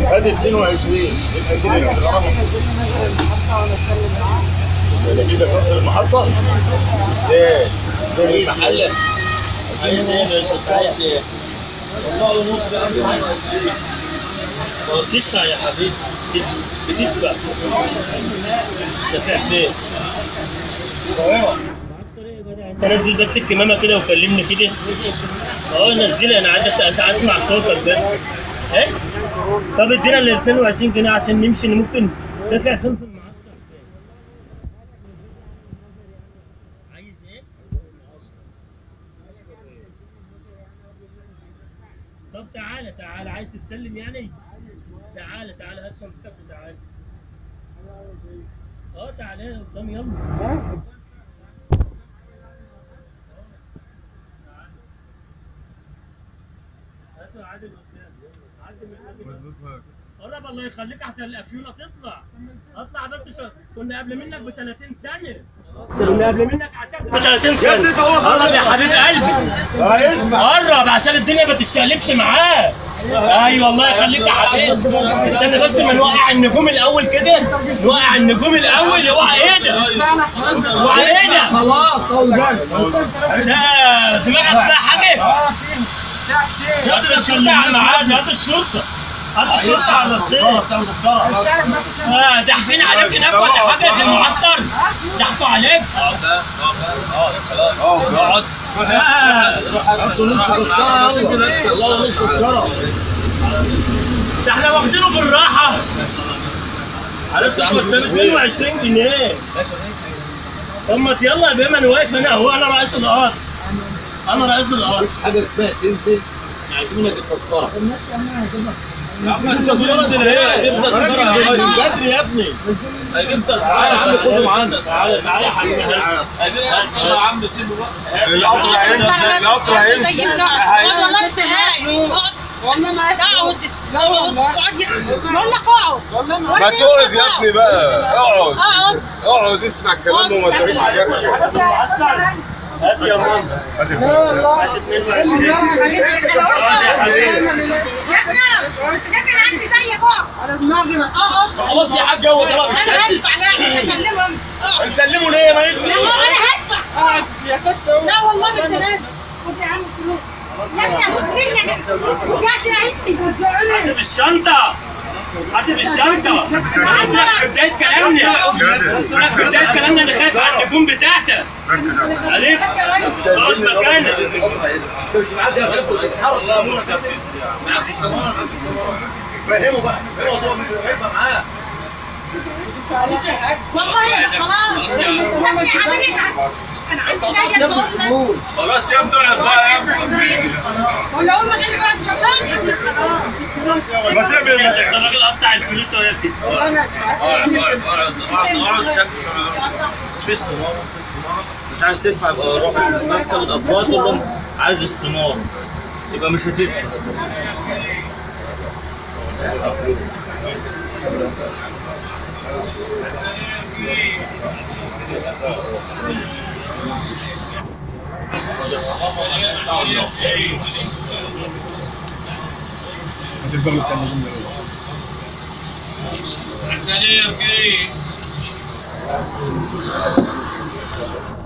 ادي 22 يبقى كده الغرامه ده كده كسر المحطه. ازاي المحل عايز ايه يا باشا؟ عايز ايه؟ والله ونص يا عم. بتدفع يا حبيبي، بتدفع. دافع فين؟ انت نزل بس الكمامه كده وكلمني كده. نزلها، انا عايزك اسمع صوتك بس. ايه؟ طب ادينا ال 22 جنيه عشان نمشي. ممكن دافع فين في المعسكر؟ عايز ايه؟ طب تعالى عايز تسلم يعني؟ تعالى هات شنطتك وتعالى. تعالى قدام يلا. هاتوا عادل قدام. قرب الله يخليك احسن الافيوله تطلع. اطلع بس كنا قبل منك ب 30 ثانيه. كنا قبل منك عشان ب 30 ثانيه. قرب يا حبيب قلبي. قرب عشان الدنيا ما تتشقلبش معاه. ايوه الله يخليك يا حبيبي. استنى بس ما نوقع النجوم الاول كده. نوقع النجوم الاول. اوعى ايه ده؟ اوعى ايه ده؟ خلاص طول بالك. لا دماغك فيها حاجه؟ هات الشرطه يا عم عادي. هات الشرطه على الرصيف. ضاحكين عليك هناك ولا حاجه في المعسكر؟ ضحكوا عليك؟ اقعد. انتوا نص تذكره. يلا نص تذكره. ده احنا واخدينه بالراحه. على فكره بس 22 جنيه. طب ما يلا يا بيه، انا واقف هنا اهو. انا رئيس القطر. مفيش حاجه اسمها تنزل عايزين منك التذكره. مش تذكره ازاي؟ من بدري يا ابني. هجيب تذكره تعالى يا عم خده معانا. تعالى يا حبيبي. هجيب تذكره يا عم سيبه بقى. القطر هيمشي. والله ما اقعد. بقول لك اقعد. ما تقعد يا ابني بقى. اقعد اسمع الكلام وما تقولش حاجه. هات يا ماما. هات 22. يا ابني عندي زيك اقعد. خلاص يا حاج هو ده مش هسلمهم. نسلمه ليه ما يجي؟ لا انا هدفع. يا ست لا والله انت لازم. خد يا عم فلوس. لا ابني ابوس منك. يا شهيدتي. حاسب الشنطه. في بداية كلامنا انا خايف على النجوم بتاعتك. عرفت؟ اقعد مكانك. مش معاك يا فندم تتحرك. لا مش معاك فهمه بقى. هو هيبقى معاه. والله خلاص. يا ابني حضرتك انا عندي جايه تقول خلاص يا ابني اقعد بقى يا ابني. ولا اقول مكانك بقى مش ما تعمل الراجل قطع الفلوس يا ستي. اقعد شكل في استمارة. مش عايز تدفع يبقى روح مكتب الأفراد تقول لهم عايز استمارة. يبقى مش هتدفع. السلام